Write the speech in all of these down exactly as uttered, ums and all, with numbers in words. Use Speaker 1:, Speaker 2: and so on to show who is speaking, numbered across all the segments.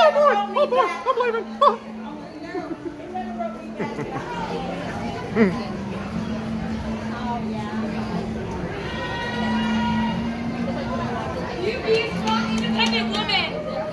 Speaker 1: Oh boy! Oh boy! I'm leaving! Oh.
Speaker 2: You be a strong, independent woman!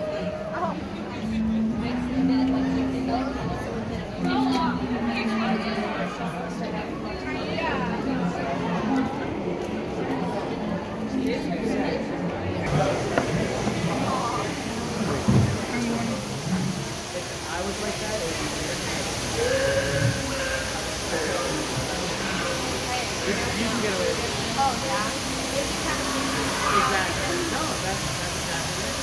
Speaker 2: Oh, yeah.
Speaker 3: Exactly. No, that's, that's exactly it.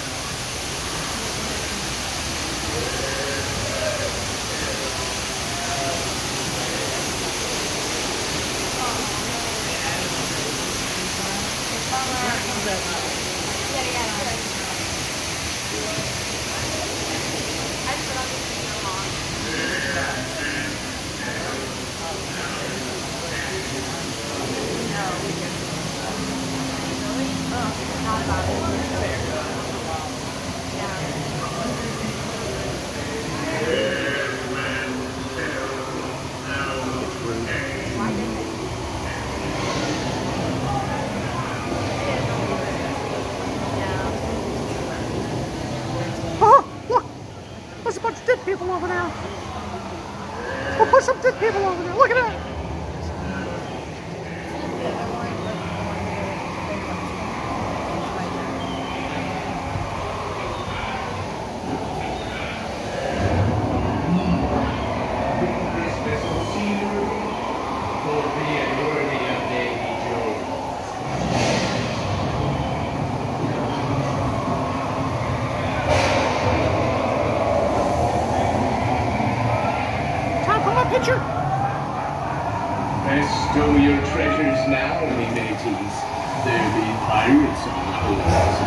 Speaker 1: Oh, look! There's a bunch of dead people over there. We'll put some dead people over there. Look at that! Picture.
Speaker 4: Bestow your treasures now, me mateys. There be pirates on the coast.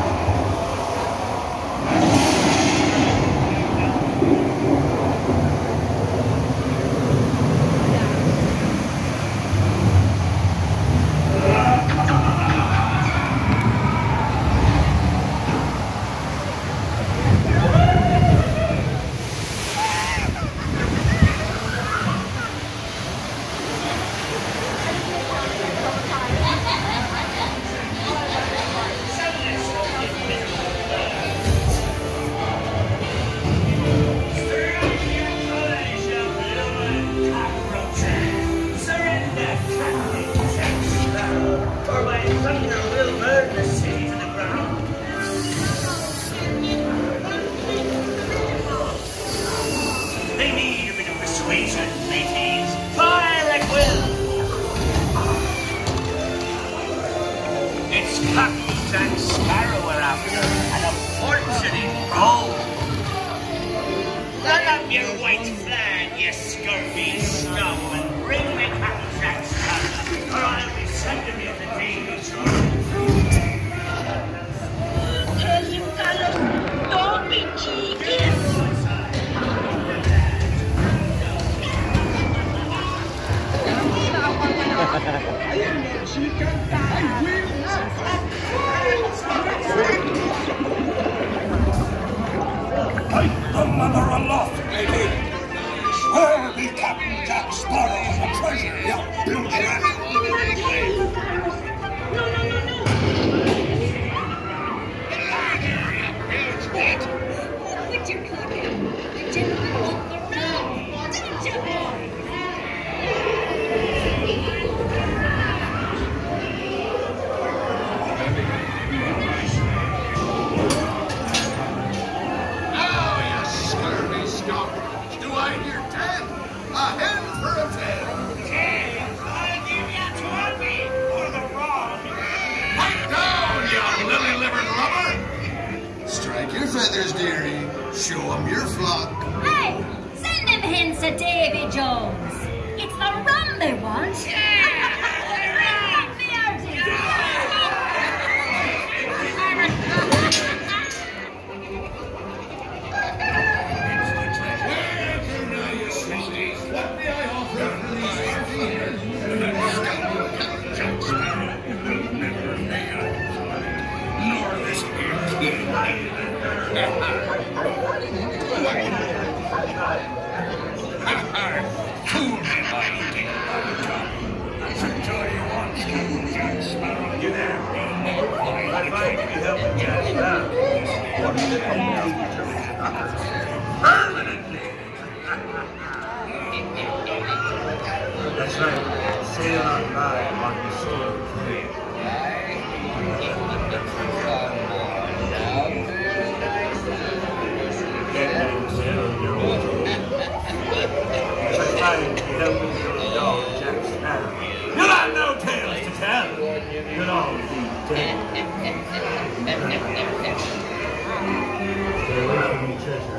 Speaker 5: Jack Sparrow are after, and a fortune in gold. Run up your white flag, you scurvy scum, and bring me Captain Jack Sparrow, or I'll be sending you to Davy Jones.
Speaker 6: Tell you, fellow, don't be cheeky.
Speaker 5: Fight the mother aloft, lady! Swear be Captain Jack Sparrow and the treasure, you bilge rat!
Speaker 6: No, no, no, no!
Speaker 5: Get out of here, you bilge rat!
Speaker 6: Would you could him? The gentleman walked the road, didn't you, boy?
Speaker 7: Feathers, dearie. Show 'em your flock.
Speaker 6: Hey, send him hints to Davy Jones. It's the rum they want.
Speaker 5: Nor this here king. Permanently. That's right. Sail on by while you still free. Get that tail, you're old. If I find you help with your dog, Jack Sparrow, you'll have no tales to tell. You'll all be dead. Stay away from me, treasure.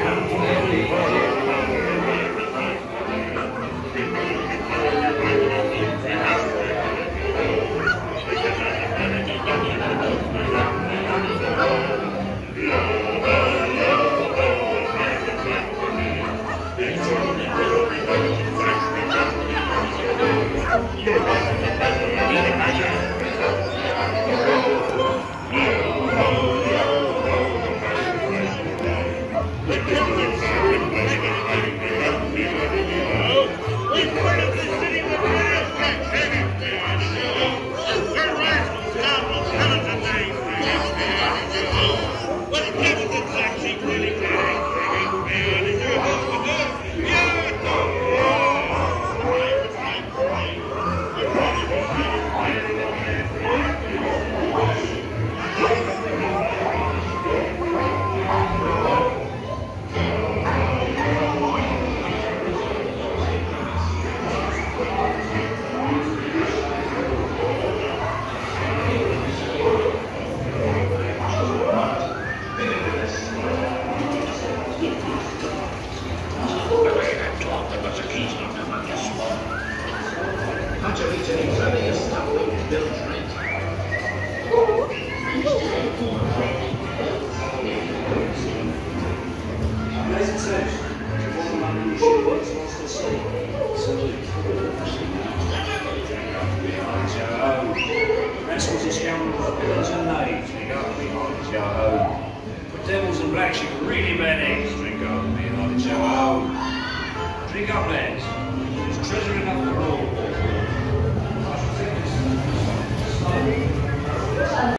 Speaker 8: Devils and black sheep are really bad eggs. Drink up, me, Joe. Drink up, lads.